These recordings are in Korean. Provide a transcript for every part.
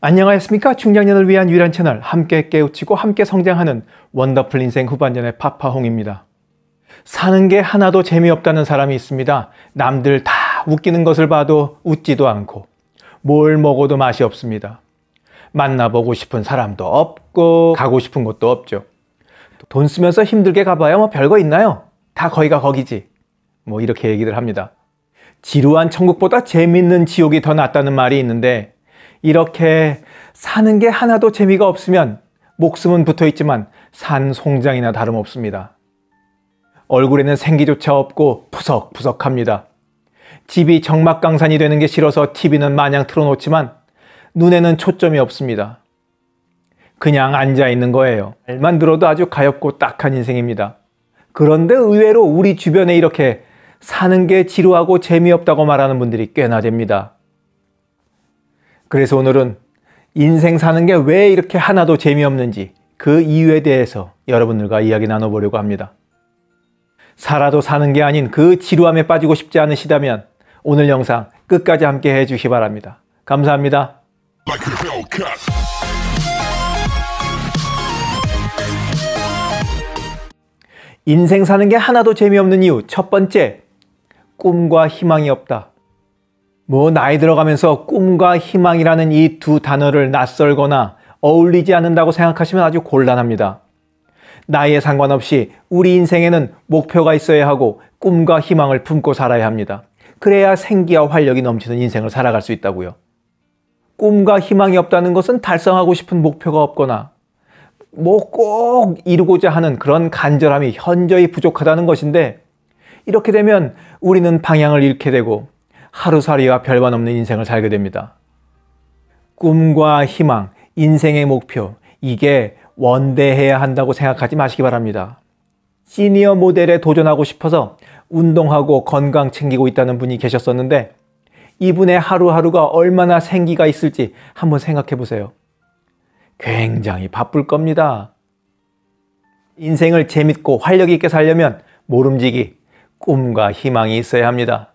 안녕하십니까. 중장년을 위한 유일한 채널 함께 깨우치고 함께 성장하는 원더풀 인생 후반전의 파파홍입니다. 사는 게 하나도 재미없다는 사람이 있습니다. 남들 다 웃기는 것을 봐도 웃지도 않고 뭘 먹어도 맛이 없습니다. 만나보고 싶은 사람도 없고 가고 싶은 곳도 없죠. 돈 쓰면서 힘들게 가봐야 뭐 별거 있나요? 다 거기가 거기지. 뭐 이렇게 얘기들 합니다. 지루한 천국보다 재밌는 지옥이 더 낫다는 말이 있는데, 이렇게 사는 게 하나도 재미가 없으면 목숨은 붙어있지만 산 송장이나 다름없습니다. 얼굴에는 생기조차 없고 푸석푸석합니다. 집이 정막강산이 되는 게 싫어서 TV는 마냥 틀어놓지만 눈에는 초점이 없습니다. 그냥 앉아있는 거예요. 말만 들어도 아주 가엾고 딱한 인생입니다. 그런데 의외로 우리 주변에 이렇게 사는 게 지루하고 재미없다고 말하는 분들이 꽤나 됩니다. 그래서 오늘은 인생 사는 게 왜 이렇게 하나도 재미없는지 그 이유에 대해서 여러분들과 이야기 나눠보려고 합니다. 살아도 사는 게 아닌 그 지루함에 빠지고 싶지 않으시다면 오늘 영상 끝까지 함께 해주시기 바랍니다. 감사합니다. 인생 사는 게 하나도 재미없는 이유 첫 번째, 꿈과 희망이 없다. 나이 들어가면서 꿈과 희망이라는 이 두 단어를 낯설거나 어울리지 않는다고 생각하시면 아주 곤란합니다. 나이에 상관없이 우리 인생에는 목표가 있어야 하고 꿈과 희망을 품고 살아야 합니다. 그래야 생기와 활력이 넘치는 인생을 살아갈 수 있다고요. 꿈과 희망이 없다는 것은 달성하고 싶은 목표가 없거나 꼭 이루고자 하는 그런 간절함이 현저히 부족하다는 것인데, 이렇게 되면 우리는 방향을 잃게 되고 하루살이와 별반 없는 인생을 살게 됩니다. 꿈과 희망, 인생의 목표, 이게 원대해야 한다고 생각하지 마시기 바랍니다. 시니어 모델에 도전하고 싶어서 운동하고 건강 챙기고 있다는 분이 계셨었는데, 이분의 하루하루가 얼마나 생기가 있을지 한번 생각해 보세요. 굉장히 바쁠 겁니다. 인생을 재밌고 활력 있게 살려면 모름지기 꿈과 희망이 있어야 합니다.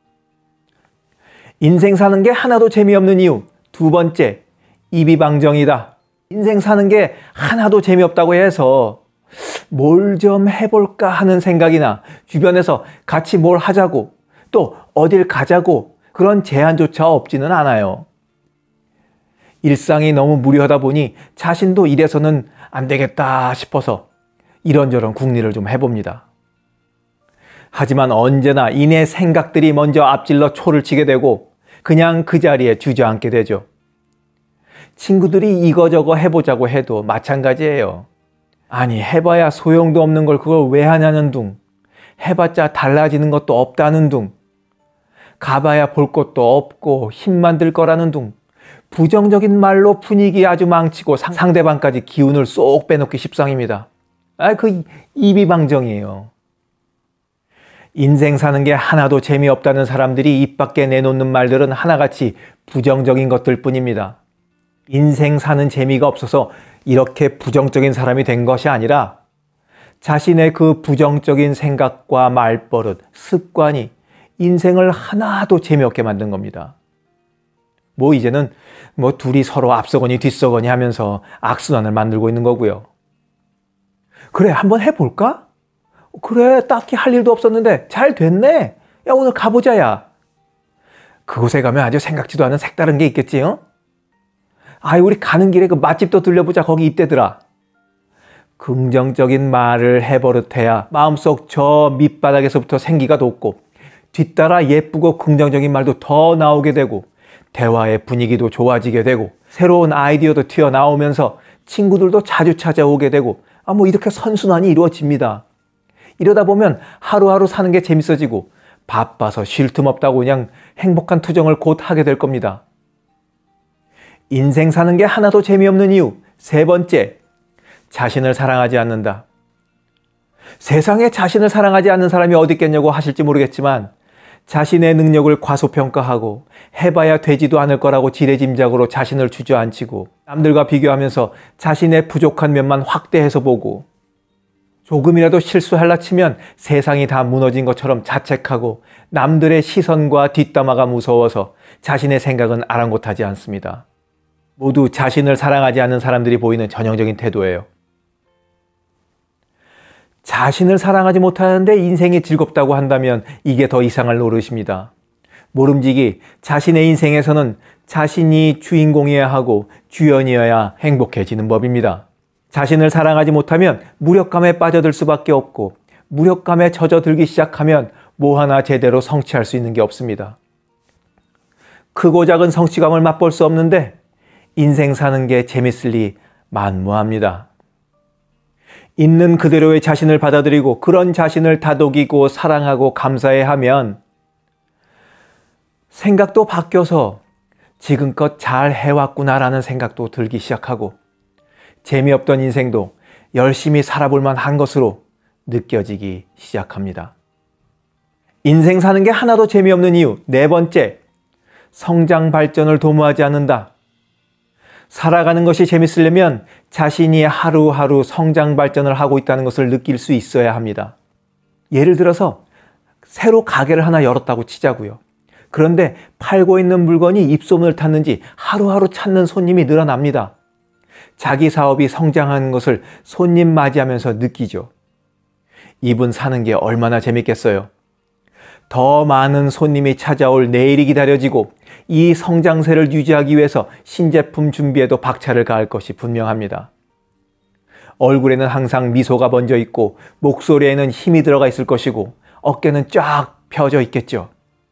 인생 사는 게 하나도 재미없는 이유 두 번째, 이비방정이다. 인생 사는 게 하나도 재미없다고 해서 뭘 좀 해볼까 하는 생각이나 주변에서 같이 뭘 하자고 또 어딜 가자고 그런 제안조차 없지는 않아요. 일상이 너무 무료하다 보니 자신도 이래서는 안 되겠다 싶어서 이런저런 궁리를 좀 해봅니다. 하지만 언제나 이내 생각들이 먼저 앞질러 초를 치게 되고 그냥 그 자리에 주저앉게 되죠. 친구들이 이거저거 해보자고 해도 마찬가지예요. 아니, 해봐야 소용도 없는 걸 그걸 왜 하냐는 둥, 해봤자 달라지는 것도 없다는 둥, 가봐야 볼 것도 없고 힘만 들 거라는 둥, 부정적인 말로 분위기 아주 망치고 상대방까지 기운을 쏙 빼놓기 십상입니다. 그 이비방정이에요. 인생 사는 게 하나도 재미없다는 사람들이 입 밖에 내놓는 말들은 하나같이 부정적인 것들 뿐입니다. 인생 사는 재미가 없어서 이렇게 부정적인 사람이 된 것이 아니라 자신의 그 부정적인 생각과 말버릇, 습관이 인생을 하나도 재미없게 만든 겁니다. 이제는 둘이 서로 앞서거니 뒤서거니 하면서 악순환을 만들고 있는 거고요. 그래, 한번 해볼까? 그래, 딱히 할 일도 없었는데 잘 됐네. 야, 오늘 가보자, 야. 그곳에 가면 아주 생각지도 않은 색다른 게 있겠지, 어? 우리 가는 길에 그 맛집도 들려보자. 거기 이때더라. 긍정적인 말을 해버릇해야 마음속 저 밑바닥에서부터 생기가 돋고 뒤따라 예쁘고 긍정적인 말도 더 나오게 되고 대화의 분위기도 좋아지게 되고 새로운 아이디어도 튀어나오면서 친구들도 자주 찾아오게 되고 이렇게 선순환이 이루어집니다. 이러다 보면 하루하루 사는 게 재밌어지고 바빠서 쉴 틈 없다고 그냥 행복한 투정을 곧 하게 될 겁니다. 인생 사는 게 하나도 재미없는 이유 세 번째, 자신을 사랑하지 않는다. 세상에 자신을 사랑하지 않는 사람이 어디 있겠냐고 하실지 모르겠지만 자신의 능력을 과소평가하고 해봐야 되지도 않을 거라고 지레짐작으로 자신을 주저앉히고 남들과 비교하면서 자신의 부족한 면만 확대해서 보고 조금이라도 실수하려 치면 세상이 다 무너진 것처럼 자책하고 남들의 시선과 뒷담화가 무서워서 자신의 생각은 아랑곳하지 않습니다. 모두 자신을 사랑하지 않는 사람들이 보이는 전형적인 태도예요. 자신을 사랑하지 못하는데 인생이 즐겁다고 한다면 이게 더 이상할 노릇입니다. 모름지기 자신의 인생에서는 자신이 주인공이어야 하고 주연이어야 행복해지는 법입니다. 자신을 사랑하지 못하면 무력감에 빠져들 수밖에 없고, 무력감에 젖어들기 시작하면 뭐 하나 제대로 성취할 수 있는 게 없습니다. 크고 작은 성취감을 맛볼 수 없는데 인생 사는 게 재밌을 리 만무합니다. 있는 그대로의 자신을 받아들이고 그런 자신을 다독이고 사랑하고 감사해 하면 생각도 바뀌어서 지금껏 잘 해왔구나라는 생각도 들기 시작하고, 재미없던 인생도 열심히 살아볼 만한 것으로 느껴지기 시작합니다. 인생 사는 게 하나도 재미없는 이유 네 번째, 성장 발전을 도모하지 않는다. 살아가는 것이 재밌으려면 자신이 하루하루 성장 발전을 하고 있다는 것을 느낄 수 있어야 합니다. 예를 들어서 새로 가게를 하나 열었다고 치자고요. 그런데 팔고 있는 물건이 입소문을 탔는지 하루하루 찾는 손님이 늘어납니다. 자기 사업이 성장하는 것을 손님 맞이하면서 느끼죠. 이분 사는 게 얼마나 재밌겠어요. 더 많은 손님이 찾아올 내일이 기다려지고, 이 성장세를 유지하기 위해서 신제품 준비에도 박차를 가할 것이 분명합니다. 얼굴에는 항상 미소가 번져 있고 목소리에는 힘이 들어가 있을 것이고 어깨는 쫙 펴져 있겠죠.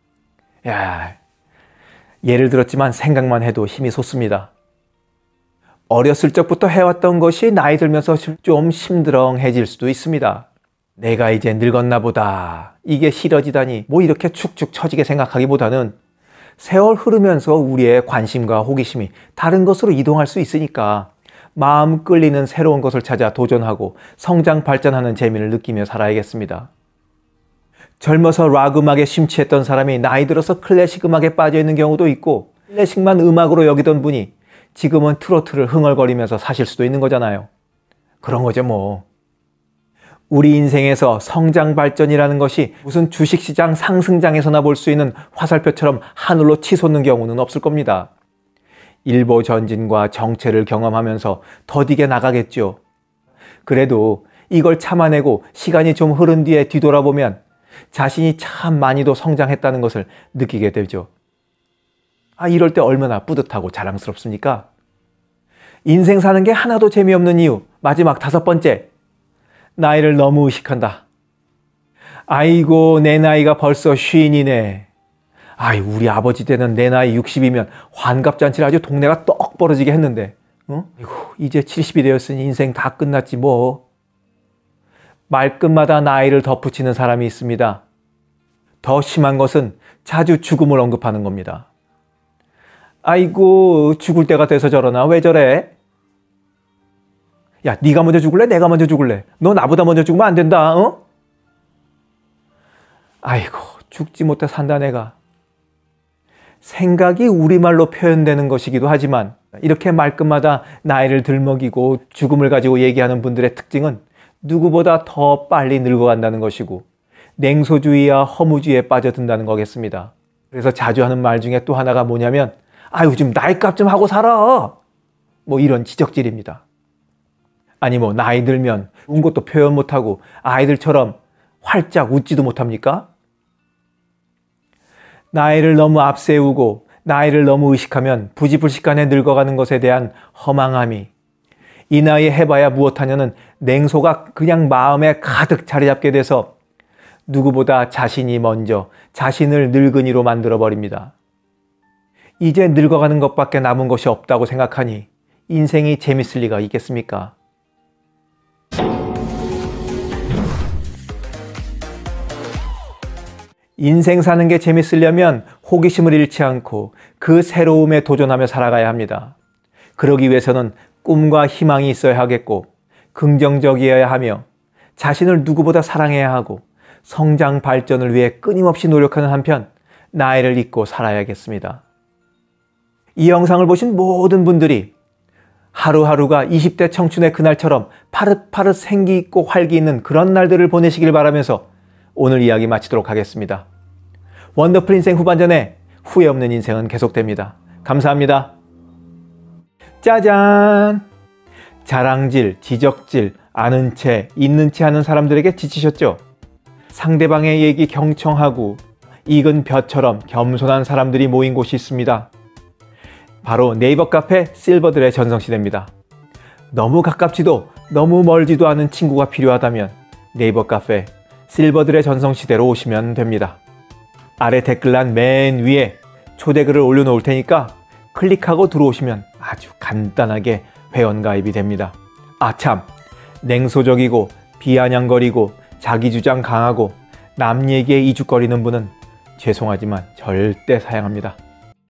예를 들었지만 생각만 해도 힘이 솟습니다. 어렸을 적부터 해왔던 것이 나이 들면서 좀 심드렁해질 수도 있습니다. 내가 이제 늙었나 보다, 이게 싫어지다니, 뭐 이렇게 축축 처지게 생각하기보다는 세월 흐르면서 우리의 관심과 호기심이 다른 것으로 이동할 수 있으니까 마음 끌리는 새로운 것을 찾아 도전하고 성장 발전하는 재미를 느끼며 살아야겠습니다. 젊어서 락 음악에 심취했던 사람이 나이 들어서 클래식 음악에 빠져 있는 경우도 있고, 클래식만 음악으로 여기던 분이 지금은 트로트를 흥얼거리면서 사실 수도 있는 거잖아요. 그런 거죠 뭐. 우리 인생에서 성장 발전이라는 것이 무슨 주식시장 상승장에서나 볼 수 있는 화살표처럼 하늘로 치솟는 경우는 없을 겁니다. 일보 전진과 정체를 경험하면서 더디게 나가겠죠. 그래도 이걸 참아내고 시간이 좀 흐른 뒤에 뒤돌아보면 자신이 참 많이도 성장했다는 것을 느끼게 되죠. 이럴 때 얼마나 뿌듯하고 자랑스럽습니까? 인생 사는 게 하나도 재미없는 이유 마지막 다섯 번째, 나이를 너무 의식한다. 아이고 내 나이가 벌써 50이네. 우리 아버지 때는 내 나이 60이면 환갑잔치를 아주 동네가 떡 벌어지게 했는데 이제 70이 되었으니 인생 다 끝났지 뭐. 말끝마다 나이를 덧붙이는 사람이 있습니다. 더 심한 것은 자주 죽음을 언급하는 겁니다. 아이고 죽을 때가 돼서 저러나, 왜 저래? 야, 네가 먼저 죽을래? 내가 먼저 죽을래? 너 나보다 먼저 죽으면 안 된다. 아이고 죽지 못해 산다 내가. 생각이 우리말로 표현되는 것이기도 하지만 이렇게 말끝마다 나이를 들먹이고 죽음을 가지고 얘기하는 분들의 특징은 누구보다 더 빨리 늙어간다는 것이고 냉소주의와 허무주의에 빠져든다는 거겠습니다. 그래서 자주 하는 말 중에 또 하나가 뭐냐면 좀 나이값 좀 하고 살아, 뭐 이런 지적질입니다. 아니 뭐 나이 들면 좋은 것도 표현 못하고 아이들처럼 활짝 웃지도 못합니까? 나이를 너무 앞세우고 나이를 너무 의식하면 부지불식간에 늙어가는 것에 대한 허망함이, 이 나이에 해봐야 무엇하냐는 냉소가 그냥 마음에 가득 자리 잡게 돼서 누구보다 자신이 먼저 자신을 늙은이로 만들어버립니다. 이제 늙어가는 것밖에 남은 것이 없다고 생각하니 인생이 재밌을 리가 있겠습니까? 인생 사는 게 재밌으려면 호기심을 잃지 않고 그 새로움에 도전하며 살아가야 합니다. 그러기 위해서는 꿈과 희망이 있어야 하겠고 긍정적이어야 하며 자신을 누구보다 사랑해야 하고 성장 발전을 위해 끊임없이 노력하는 한편 나이를 잊고 살아야겠습니다. 이 영상을 보신 모든 분들이 하루하루가 20대 청춘의 그날처럼 파릇파릇 생기 있고 활기 있는 그런 날들을 보내시길 바라면서 오늘 이야기 마치도록 하겠습니다. 원더풀 인생 후반전에 후회 없는 인생은 계속됩니다. 감사합니다. 짜잔! 자랑질, 지적질, 아는 채, 있는 채 하는 사람들에게 지치셨죠? 상대방의 얘기 경청하고 익은 벼처럼 겸손한 사람들이 모인 곳이 있습니다. 바로 네이버 카페 실버들의 전성시대입니다. 너무 가깝지도 너무 멀지도 않은 친구가 필요하다면 네이버 카페 실버들의 전성시대로 오시면 됩니다. 아래 댓글란 맨 위에 초대글을 올려놓을 테니까 클릭하고 들어오시면 아주 간단하게 회원가입이 됩니다. 아참, 냉소적이고 비아냥거리고 자기주장 강하고 남 얘기에 이죽거리는 분은 죄송하지만 절대 사양합니다.